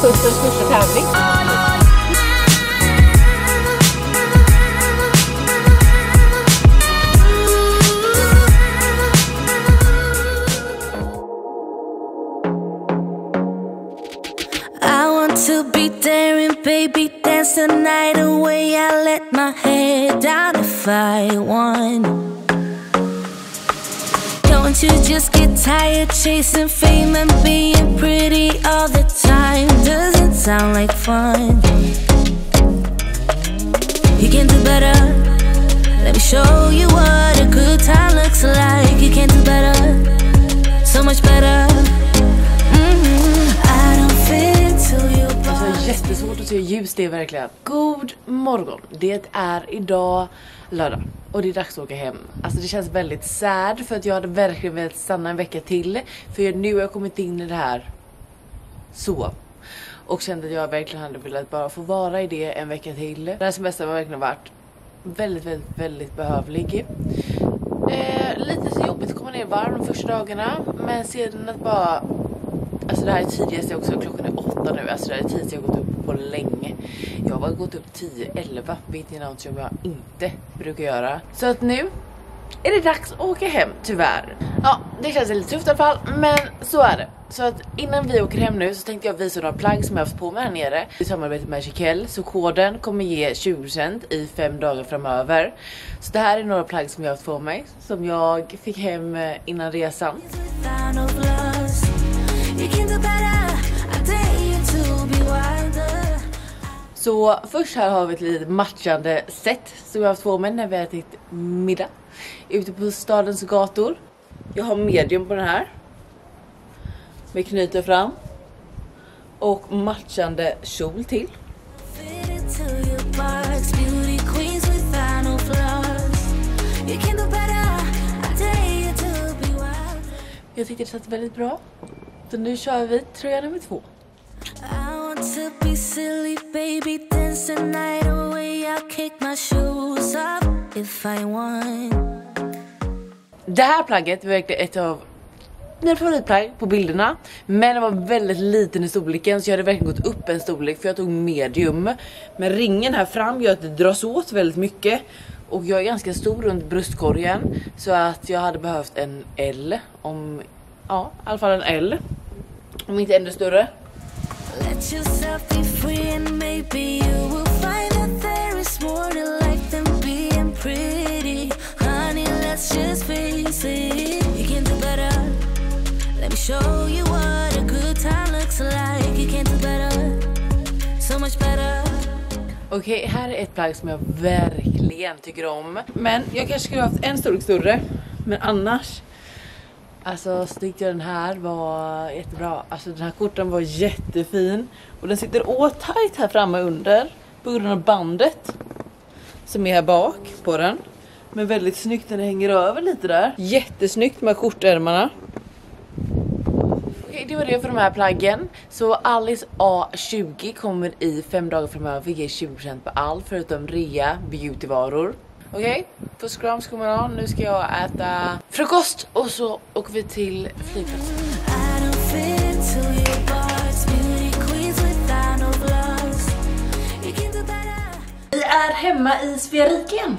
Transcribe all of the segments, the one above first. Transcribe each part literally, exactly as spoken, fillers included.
höstens första tävling. To be daring, baby, dance the night away. I let my head down if I won. Don't you just get tired chasing fame and being pretty all the time? Doesn't sound like fun. You can do better. Let me show you what a good time looks like. You can do better, so much better. Jättesvårt att se hur ljus det är verkligen. God morgon. Det är idag lördag och det är dags att åka hem. Alltså det känns väldigt sad för att jag hade verkligen velat stanna en vecka till. För nu har jag kommit in i det här så. Och kände att jag verkligen hade velat bara få vara i det en vecka till. Den här semestern har verkligen varit väldigt, väldigt, väldigt behövlig. Eh, lite så jobbigt att komma ner varm de första dagarna. Men sedan att bara... Alltså det här är tidigast också, klockan är åtta nu. Alltså det här är tidigast jag har gått upp på länge. Jag har gått upp tio elva, vet ni något som jag inte brukar göra. Så att nu är det dags att åka hem, tyvärr. Ja, det känns lite tufft i alla fall, men så är det. Så att innan vi åker hem nu så tänkte jag visa några plagg som jag har haft på mig här nere i samarbete med Chiquelle. Så koden kommer ge tjugo procent i fem dagar framöver. Så det här är några plagg som jag har haft på mig, som jag fick hem innan resan. Så först här har vi ett litet matchande set som jag har haft på mig när vi har ätit middag ute på stadens gator. Jag har medium på den här med knyter fram och matchande kjol till. Jag tycker det satt väldigt bra. Så nu kör vi tröja nummer två. Det här plagget var verkligen ett av mina favoritplagg på bilderna. Men det var väldigt liten i storleken, så jag hade verkligen gått upp en storlek för jag tog medium. Men ringen här fram gör att det dras åt väldigt mycket. Och jag är ganska stor runt bröstkorgen, så att jag hade behövt en L. Om, ja, i alla fall en L. Om inte ännu större. Let yourself be free and maybe you will find that there is more to life than being pretty. Honey, let's just face it. You can do better. Let me show you what a good time looks like. You can do better. So much better. Okej, okay, här är ett plagg som jag verkligen tycker om. Men jag kanske skulle ha haft en storlek större. Men annars... Alltså så tyckte jag den här var jättebra. Alltså den här korten var jättefin. Och den sitter åt tajt här framme under. På grund av bandet som är här bak på den. Men väldigt snyggt när det hänger över lite där. Jättesnyggt med kortärmarna. Okej, det var det för de här plaggen. Så Alice A tjugo kommer i fem dagar framöver. Ge tjugo procent på allt förutom rea beautyvaror. Okej, okay, puss kram ska man ha. Nu ska jag äta frukost och så åker vi till flygplatsen. Vi är hemma i Sveriken.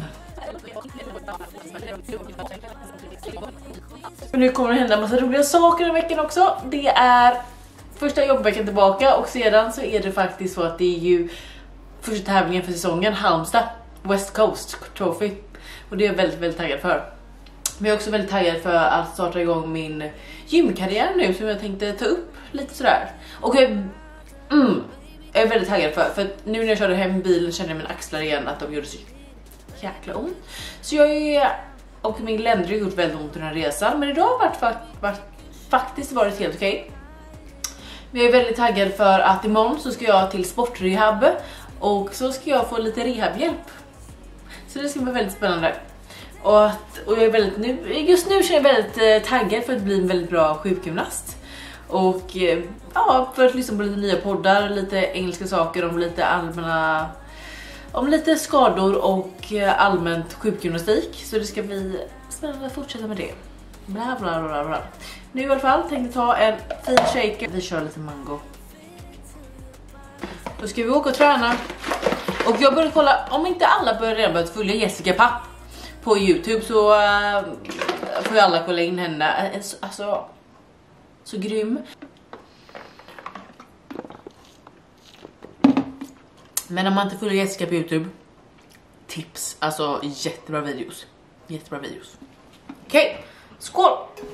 Nu kommer det hända en massa roliga saker i veckan också. Det är första jobbveckan tillbaka och sedan så är det faktiskt så att det är ju första tävlingen för säsongen, Halmstad West Coast Trophy. Och det är jag väldigt, väldigt taggad för. Men jag är också väldigt taggad för att starta igång min gymkarriär nu, som jag tänkte ta upp lite sådär. Och jag, mm, jag är väldigt taggad för, för nu när jag körde hem bilen kände jag mina axlar igen att de gjorde så jäkla ont. Så jag är, och min länder har gjort väldigt ont i den här resan. Men idag har varit, varit, varit, faktiskt varit helt okej. Men jag är väldigt taggad för att imorgon så ska jag till sportrehab. Och så ska jag få lite rehabhjälp. Så det ska bli väldigt spännande. Och, att, och jag är väldigt, nu, just nu känner jag väldigt eh, taggad för att bli en väldigt bra sjukgymnast. Och eh, ja, för att lyssna på lite nya poddar, lite engelska saker om lite allmänna, om lite skador och eh, allmänt sjukgymnastik. Så det ska bli spännande att fortsätta med det. Bla bla bla bla. Nu i alla fall tänkte jag ta en fin shake. Vi kör lite mango. Då ska vi åka och träna. Och jag började kolla, om inte alla börjar redan börjat följa Jessica Papp på YouTube så uh, får ju alla kolla in henne. Alltså, så grym. Men om man inte följer Jessica på YouTube, tips, alltså jättebra videos. Jättebra videos. Okej, okay. Skål!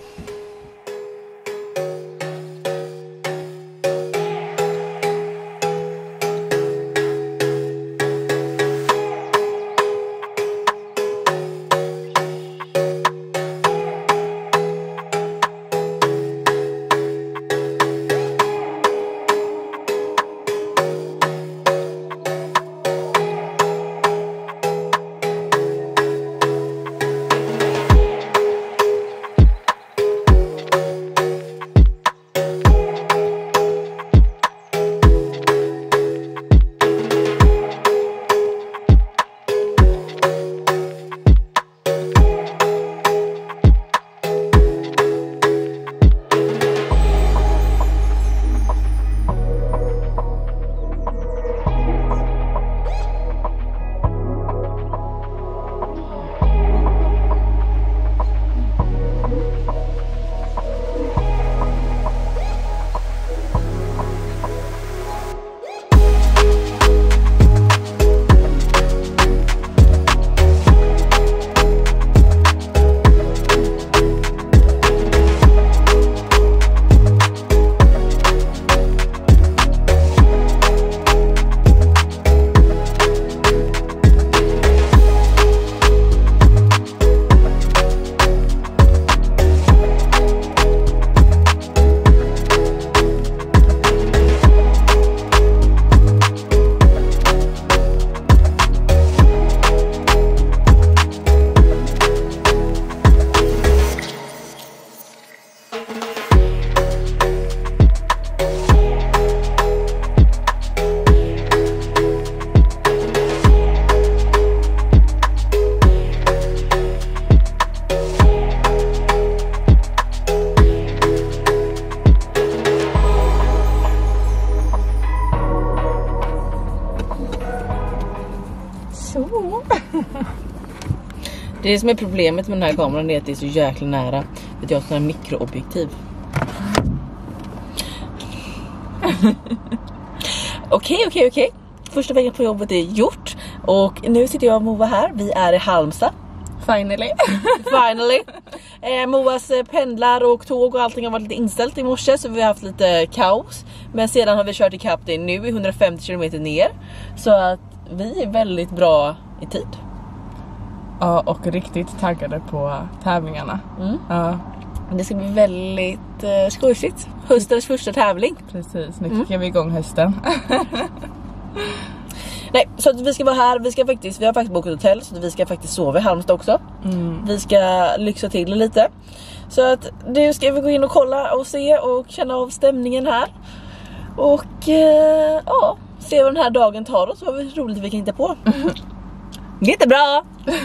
Det som är problemet med den här kameran är att det är så jäkla nära. Att jag har sån här mikroobjektiv. Okej, okej, okej. Första vägen på jobbet är gjort. Och nu sitter jag och Moa här. Vi är i Halmstad. Finally. Finally. Eh, Moas pendlar och tåg och allting har varit lite inställt i morse. Så vi har haft lite kaos. Men sedan har vi kört ikapp det nu i hundrafemtio kilometer ner. Så att vi är väldigt bra i tid. Ja, och riktigt taggade på tävlingarna. Mm. Ja. Det ska bli väldigt eh, skojigt. Höstens första tävling. Precis, nu kickar mm. vi igång hösten. Nej, så att vi ska vara här. Vi ska faktiskt, vi har faktiskt bokat hotell. Så att vi ska faktiskt sova i Halmstad också. Mm. Vi ska lyxa till lite. Så att nu ska vi gå in och kolla och se och känna av stämningen här. Och eh, ja, se vad den här dagen tar oss. Vad roligt vi kan hitta på. Jättebra!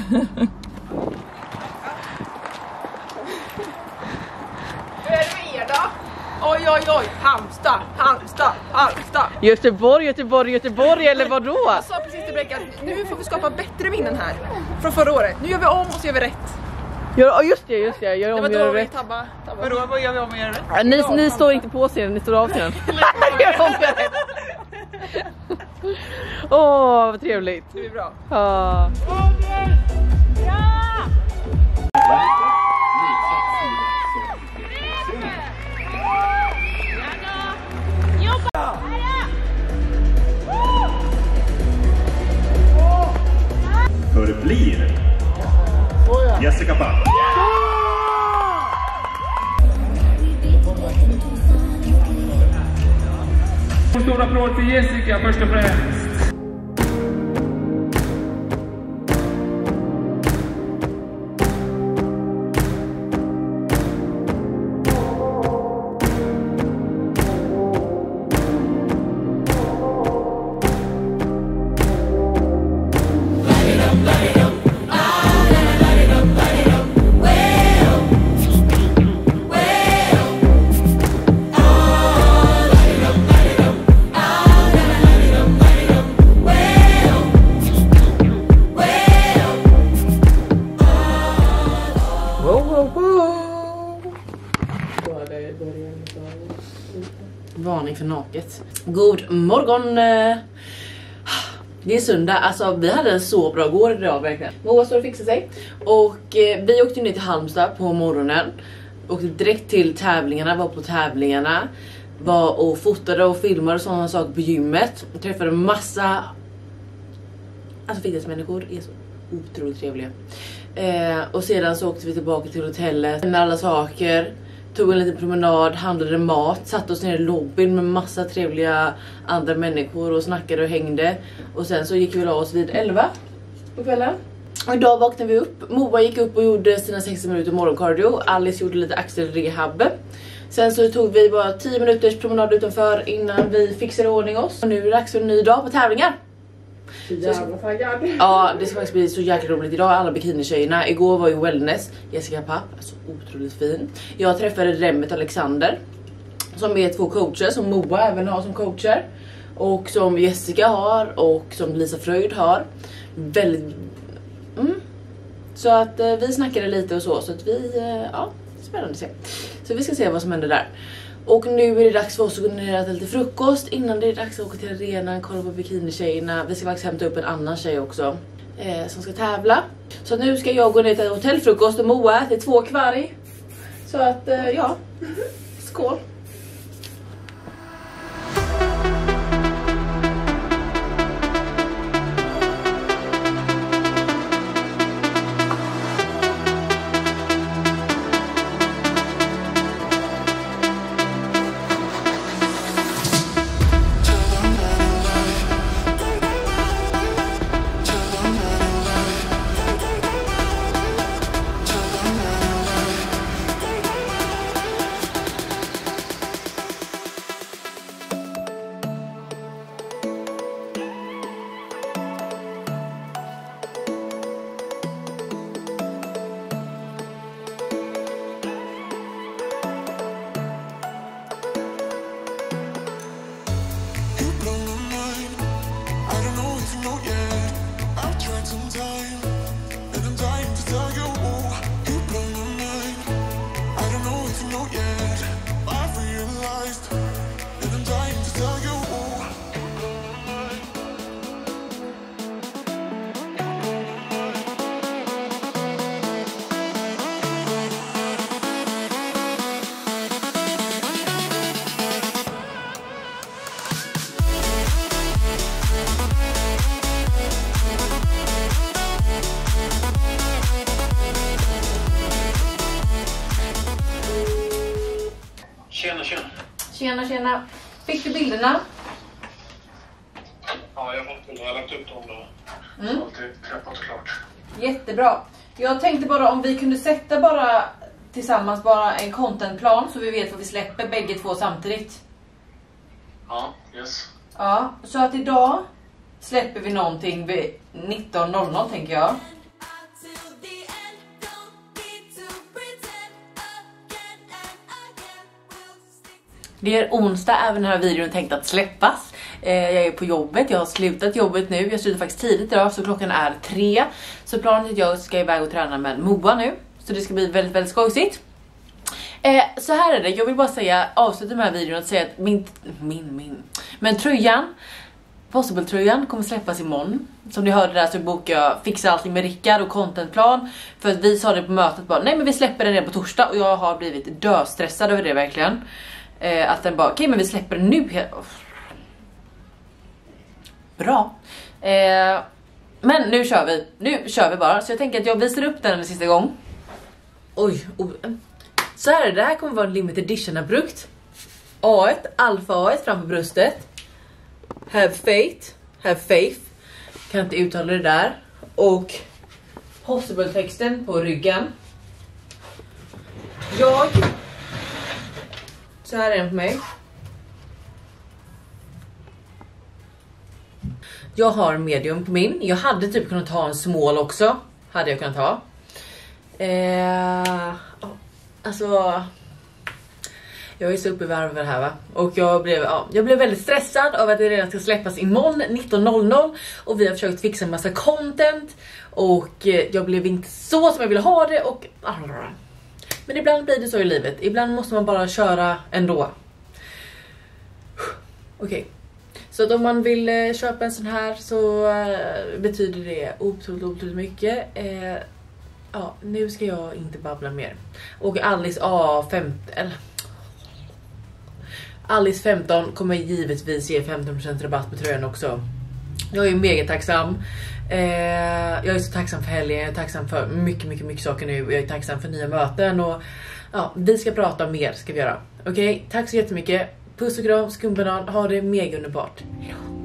Hur är det med er då? Oj, oj, oj, Halmstad, Halmstad, Halmstad. Göteborg, Göteborg, Göteborg eller vadå? Jag sa precis till Brecka att nu får vi skapa bättre minnen här från förra året. Nu gör vi om och så gör vi rätt. Ja, just det, just det. Gör om och gör rätt. Tabba, tabba. Vadå, vad gör vi om och gör rätt? Ja, ni, ni står inte på scenen, ni står av scenen. Gör om och gör rätt. Åh, oh, vad trevligt. Det blir bra. Ja. Förblir Jessica Papp. En stor applåd till Jessica först och främst. Varning för naket. God morgon. Det är söndag, alltså vi hade en så bra går idag verkligen. Moa står och fixar sig. Och eh, vi åkte ner till Halmstad på morgonen. Åkte direkt till tävlingarna, var på tävlingarna. Var och fotade och filmade och sådana saker på gymmet. Träffade massa... Alltså fitnessmänniskor är så otroligt trevliga. Eh, och sedan så åkte vi tillbaka till hotellet med alla saker. Tog en liten promenad, handlade mat, satt oss ner i lobbyn med massa trevliga andra människor och snackade och hängde. Och sen så gick vi la oss vid elva på kvällen. Och idag vaknade vi upp. Moa gick upp och gjorde sina sextio minuter morgonkardio. Alice gjorde lite axelrehab. Sen så tog vi bara tio minuters promenad utanför innan vi fixade ordning oss. Och nu är det dags för en ny dag på tävlingar. Så jävla taggad. Ja, det ska faktiskt bli så jäkla roligt. Idag är alla bikinitjejerna. Igår var ju wellness. Jessica Papp, alltså otroligt fin. Jag träffade Remmet Alexander, som är två coacher som Moa även har som coacher. Och som Jessica har och som Lisa Fröjd har. Väldigt... Mm. Så att eh, vi snackade lite och så. Så att vi, eh, ja, spännande att se. Så vi ska se vad som händer där. Och nu är det dags för oss att gå ner och äta lite frukost innan det är dags att åka till arenan, kolla på bikinitjejerna. Vi ska faktiskt hämta upp en annan tjej också eh, som ska tävla. Så nu ska jag gå ner till hotellfrukost och Moa äter två kvarg. Så att, eh, ja, skål! Tjena, tjena. Tjena, tjena. Fick du bilderna? Ja, jag har fått bilderna. Jag har lagt upp dem då. Mm. Allt är klappat och klart. Jättebra. Jag tänkte bara om vi kunde sätta bara tillsammans bara en contentplan så vi vet vad vi släpper bägge två samtidigt. Ja, yes. Ja, så att idag släpper vi någonting vid nitton noll noll tänker jag. Det är onsdag, även den här videon är tänkt att släppas. eh, Jag är på jobbet, jag har slutat jobbet nu. Jag slutar faktiskt tidigt idag, så klockan är tre. Så planen är att jag ska iväg och träna med Moa nu. Så det ska bli väldigt, väldigt skojsigt. eh, Så här är det, jag vill bara säga, avsluta med här videon och säga att min, min, min Men tröjan, Possible-tröjan kommer släppas imorgon. Som ni hörde där så bokar jag Fixa allting med Rickard och contentplan. För att vi sa det på mötet bara, nej men vi släpper den redan på torsdag. Och jag har blivit döstressad över det verkligen. Eh, att den bara, okej okay, men vi släpper den nu. Bra. Eh, men nu kör vi. Nu kör vi bara. Så jag tänker att jag visar upp den en sista gång. Oj. Oh. Så här är det. Det här kommer vara en limited edition brukt. A ett, alfa A ett framför bröstet. Have faith. Have faith. Kan inte uttala det där. Och Possible-texten på ryggen. Jag... Så här är den på mig. Jag har medium på min. Jag hade typ kunnat ha en small också. Hade jag kunnat ha. Eh, alltså... Jag är så uppe i varv över det här va. Och jag blev, ja, jag blev väldigt stressad av att det redan ska släppas imorgon nitton noll noll. Och vi har försökt fixa en massa content. Och jag blev inte så som jag ville ha det. Och Men ibland blir det så i livet. Ibland måste man bara köra ändå. Okej. Okay. Så att om man vill eh, köpa en sån här så eh, betyder det otroligt, otroligt mycket. Eh, ja, nu ska jag inte babbla mer. Och Alice A femton... Eller... Alice femton kommer givetvis ge femton procent rabatt på tröjan också. Jag är mega tacksam. Eh, jag är så tacksam för helgen. Jag är tacksam för mycket, mycket, mycket saker nu. Jag är tacksam för nya möten. Och ja, vi ska prata mer, ska vi göra. Okej, okay? Tack så jättemycket. Puss och kram, skumbanan. Ha det mega underbart. Hejdå.